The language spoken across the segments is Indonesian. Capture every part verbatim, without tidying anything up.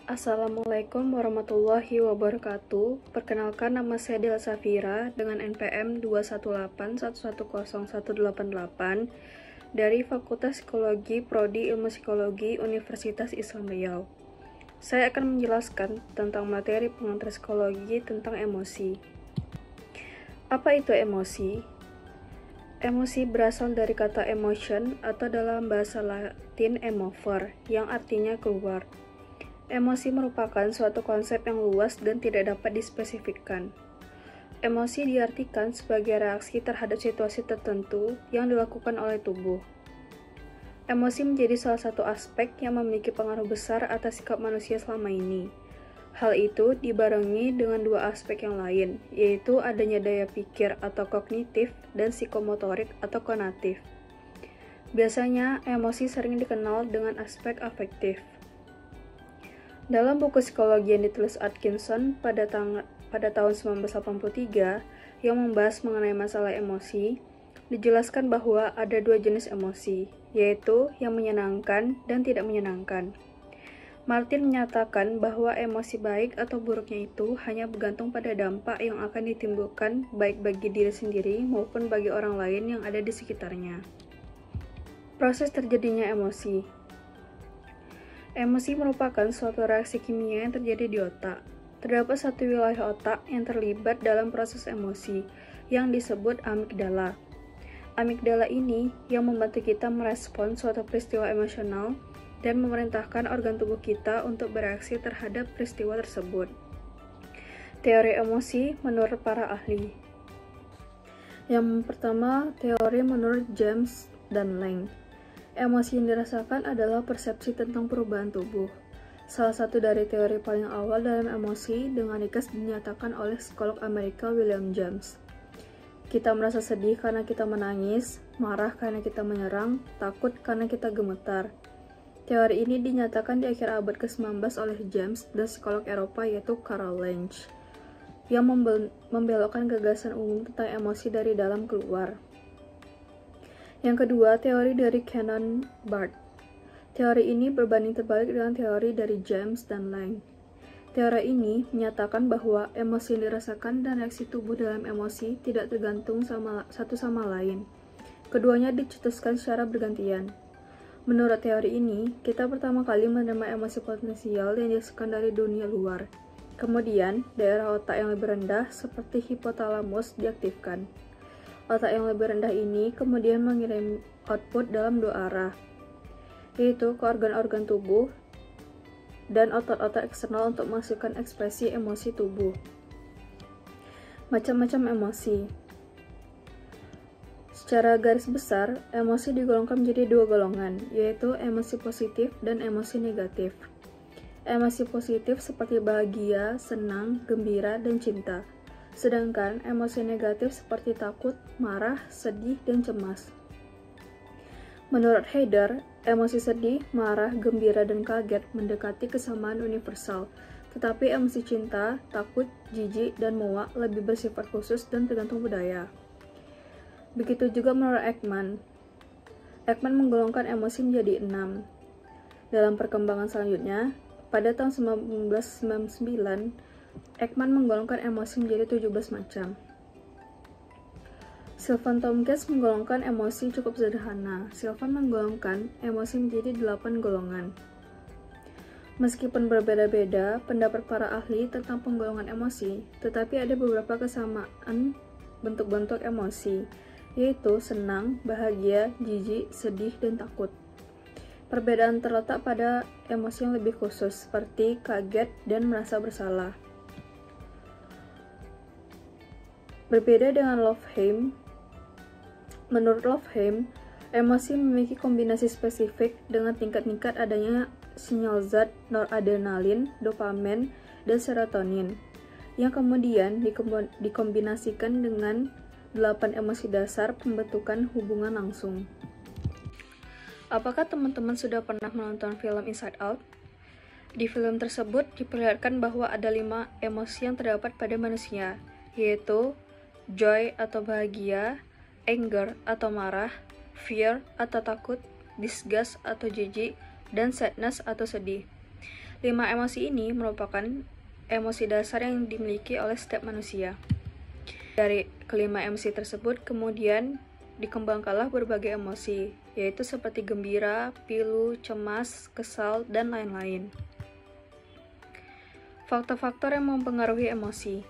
Assalamualaikum warahmatullahi wabarakatuh. Perkenalkan, nama saya Dela Safira dengan N P M dua satu delapan satu satu nol satu delapan delapan dari Fakultas Psikologi Prodi Ilmu Psikologi Universitas Islam Riau. Saya akan menjelaskan tentang materi pengantar psikologi tentang emosi. Apa itu emosi? Emosi berasal dari kata emotion atau dalam bahasa Latin emover yang artinya keluar. Emosi merupakan suatu konsep yang luas dan tidak dapat dispesifikkan. Emosi diartikan sebagai reaksi terhadap situasi tertentu yang dilakukan oleh tubuh. Emosi menjadi salah satu aspek yang memiliki pengaruh besar atas sikap manusia selama ini. Hal itu dibarengi dengan dua aspek yang lain, yaitu adanya daya pikir atau kognitif dan psikomotorik atau konatif. Biasanya, emosi sering dikenal dengan aspek afektif. Dalam buku psikologi yang ditulis Atkinson pada, tang- pada tahun seribu sembilan ratus delapan puluh tiga yang membahas mengenai masalah emosi, dijelaskan bahwa ada dua jenis emosi, yaitu yang menyenangkan dan tidak menyenangkan. Martin menyatakan bahwa emosi baik atau buruknya itu hanya bergantung pada dampak yang akan ditimbulkan baik bagi diri sendiri maupun bagi orang lain yang ada di sekitarnya. Proses terjadinya emosi. Emosi merupakan suatu reaksi kimia yang terjadi di otak. Terdapat satu wilayah otak yang terlibat dalam proses emosi, yang disebut amigdala. Amigdala ini yang membantu kita merespon suatu peristiwa emosional dan memerintahkan organ tubuh kita untuk bereaksi terhadap peristiwa tersebut. Teori emosi menurut para ahli. Yang pertama, teori menurut James dan Lang. Emosi yang dirasakan adalah persepsi tentang perubahan tubuh. Salah satu dari teori paling awal dalam emosi dengan ringkas dinyatakan oleh psikolog Amerika William James. Kita merasa sedih karena kita menangis, marah karena kita menyerang, takut karena kita gemetar. Teori ini dinyatakan di akhir abad ke sembilan belas oleh James dan psikolog Eropa yaitu Karl Lange, yang membel- membelokkan gagasan umum tentang emosi dari dalam keluar. Yang kedua, teori dari Cannon Bart. Teori ini berbanding terbalik dengan teori dari James dan Lang. Teori ini menyatakan bahwa emosi yang dirasakan dan reaksi tubuh dalam emosi tidak tergantung sama, satu sama lain. Keduanya dicetuskan secara bergantian. Menurut teori ini, kita pertama kali menerima emosi potensial yang dirasakan dari dunia luar. Kemudian, daerah otak yang lebih rendah seperti hipotalamus diaktifkan. Otak yang lebih rendah ini kemudian mengirim output dalam dua arah, yaitu ke organ-organ tubuh dan otot-otot eksternal untuk menghasilkan ekspresi emosi tubuh. Macam-macam emosi. Secara garis besar, emosi digolongkan menjadi dua golongan, yaitu emosi positif dan emosi negatif. Emosi positif seperti bahagia, senang, gembira, dan cinta. Sedangkan emosi negatif seperti takut, marah, sedih, dan cemas. Menurut Heider, emosi sedih, marah, gembira, dan kaget mendekati kesamaan universal, tetapi emosi cinta, takut, jijik, dan muak lebih bersifat khusus dan tergantung budaya. Begitu juga menurut Ekman. Ekman menggolongkan emosi menjadi enam. Dalam perkembangan selanjutnya, pada tahun seribu sembilan ratus sembilan puluh sembilan, Ekman menggolongkan emosi menjadi tujuh belas macam. Sylvan Tomkins menggolongkan emosi cukup sederhana. Sylvan menggolongkan emosi menjadi delapan golongan. Meskipun berbeda-beda pendapat para ahli tentang penggolongan emosi, tetapi ada beberapa kesamaan bentuk-bentuk emosi, yaitu senang, bahagia, jijik, sedih, dan takut. Perbedaan terletak pada emosi yang lebih khusus, seperti kaget dan merasa bersalah. Berbeda dengan Lofheim, menurut Lofheim, emosi memiliki kombinasi spesifik dengan tingkat-tingkat adanya sinyal zat noradrenalin, dopamin, dan serotonin, yang kemudian dikombinasikan dengan delapan emosi dasar pembentukan hubungan langsung. Apakah teman-teman sudah pernah menonton film Inside Out? Di film tersebut diperlihatkan bahwa ada lima emosi yang terdapat pada manusia, yaitu joy atau bahagia, anger atau marah, fear atau takut, disgust atau jijik, dan sadness atau sedih. Lima emosi ini merupakan emosi dasar yang dimiliki oleh setiap manusia. Dari kelima emosi tersebut, kemudian dikembangkanlah berbagai emosi, yaitu seperti gembira, pilu, cemas, kesal, dan lain-lain. Faktor-faktor yang mempengaruhi emosi.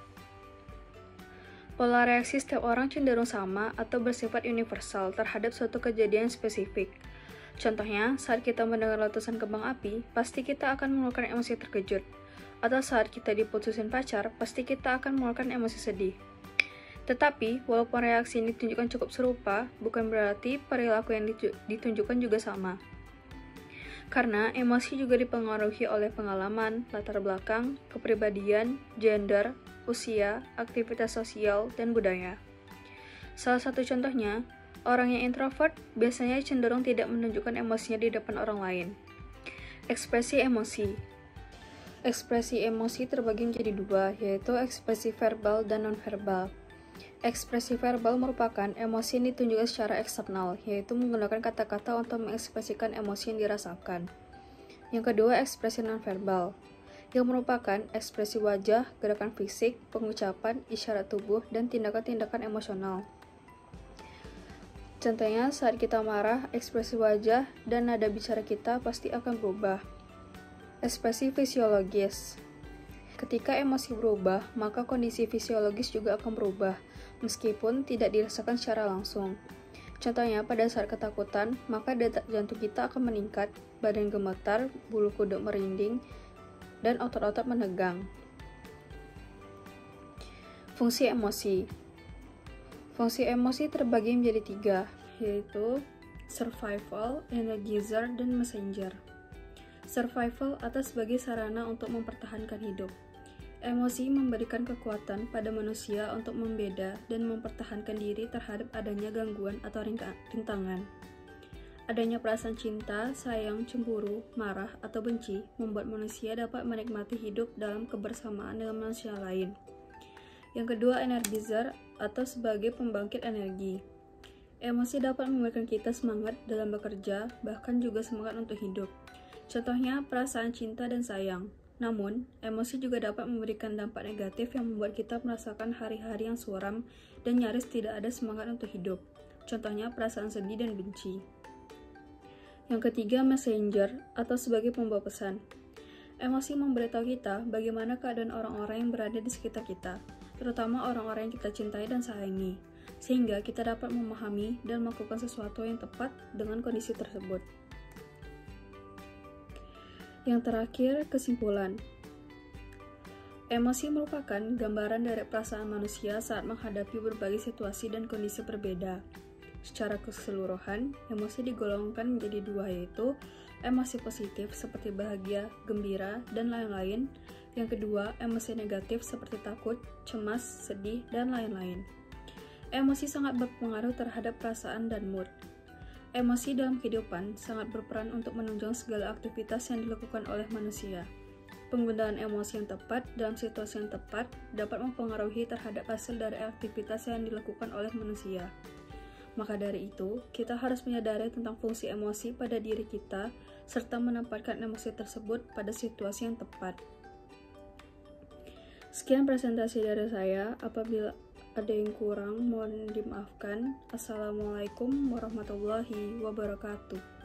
Pola reaksi setiap orang cenderung sama atau bersifat universal terhadap suatu kejadian spesifik. Contohnya, saat kita mendengar letusan kembang api, pasti kita akan mengeluarkan emosi terkejut. Atau saat kita diputusin pacar, pasti kita akan mengeluarkan emosi sedih. Tetapi, walaupun reaksi ini ditunjukkan cukup serupa, bukan berarti perilaku yang ditunjukkan juga sama. Karena emosi juga dipengaruhi oleh pengalaman, latar belakang, kepribadian, gender, usia, aktivitas sosial, dan budaya. Salah satu contohnya, orang yang introvert biasanya cenderung tidak menunjukkan emosinya di depan orang lain. Ekspresi emosi. Ekspresi emosi terbagi menjadi dua, yaitu ekspresi verbal dan non-verbal. Ekspresi verbal merupakan emosi yang ditunjukkan secara eksternal, yaitu menggunakan kata-kata untuk mengekspresikan emosi yang dirasakan. Yang kedua, ekspresi non-verbal, yang merupakan ekspresi wajah, gerakan fisik, pengucapan, isyarat tubuh, dan tindakan-tindakan emosional. Contohnya, saat kita marah, ekspresi wajah dan nada bicara kita pasti akan berubah. Ekspresi fisiologis. Ketika emosi berubah, maka kondisi fisiologis juga akan berubah, meskipun tidak dirasakan secara langsung. Contohnya, pada saat ketakutan, maka detak jantung kita akan meningkat, badan gemetar, bulu kuduk merinding, dan otot-otot menegang. Fungsi emosi. Fungsi emosi terbagi menjadi tiga, yaitu survival, energizer, dan messenger. Survival atau sebagai sarana untuk mempertahankan hidup. Emosi memberikan kekuatan pada manusia untuk membeda dan mempertahankan diri terhadap adanya gangguan atau rintangan. Adanya perasaan cinta, sayang, cemburu, marah, atau benci membuat manusia dapat menikmati hidup dalam kebersamaan dengan manusia lain. Yang kedua, energizer atau sebagai pembangkit energi. Emosi dapat memberikan kita semangat dalam bekerja, bahkan juga semangat untuk hidup. Contohnya, perasaan cinta dan sayang. Namun, emosi juga dapat memberikan dampak negatif yang membuat kita merasakan hari-hari yang suram dan nyaris tidak ada semangat untuk hidup. Contohnya, perasaan sedih dan benci. Yang ketiga, messenger atau sebagai pembawa pesan. Emosi memberitahu kita bagaimana keadaan orang-orang yang berada di sekitar kita, terutama orang-orang yang kita cintai dan sayangi, sehingga kita dapat memahami dan melakukan sesuatu yang tepat dengan kondisi tersebut. Yang terakhir, kesimpulan. Emosi merupakan gambaran dari perasaan manusia saat menghadapi berbagai situasi dan kondisi berbeda. Secara keseluruhan, emosi digolongkan menjadi dua, yaitu emosi positif seperti bahagia, gembira, dan lain-lain. Yang kedua, emosi negatif seperti takut, cemas, sedih, dan lain-lain. Emosi sangat berpengaruh terhadap perasaan dan mood. Emosi dalam kehidupan sangat berperan untuk menunjang segala aktivitas yang dilakukan oleh manusia. Penggunaan emosi yang tepat dalam situasi yang tepat dapat mempengaruhi terhadap hasil dari aktivitas yang dilakukan oleh manusia. Maka dari itu, kita harus menyadari tentang fungsi emosi pada diri kita, serta menempatkan emosi tersebut pada situasi yang tepat. Sekian presentasi dari saya. Apabila ada yang kurang, mohon dimaafkan. Assalamualaikum warahmatullahi wabarakatuh.